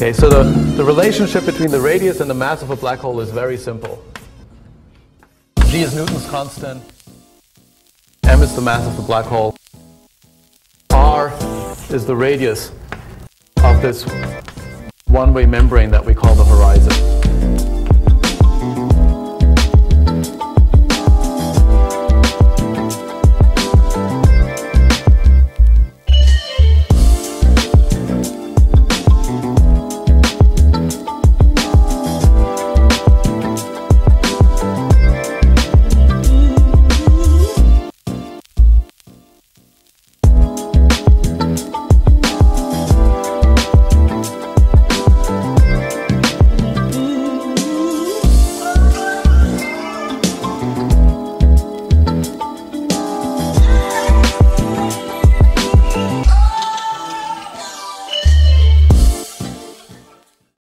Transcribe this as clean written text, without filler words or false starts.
Okay, so the relationship between the radius and the mass of a black hole is very simple. G is Newton's constant, m is the mass of the black hole, r is the radius of this one-way membrane that we call the horizon.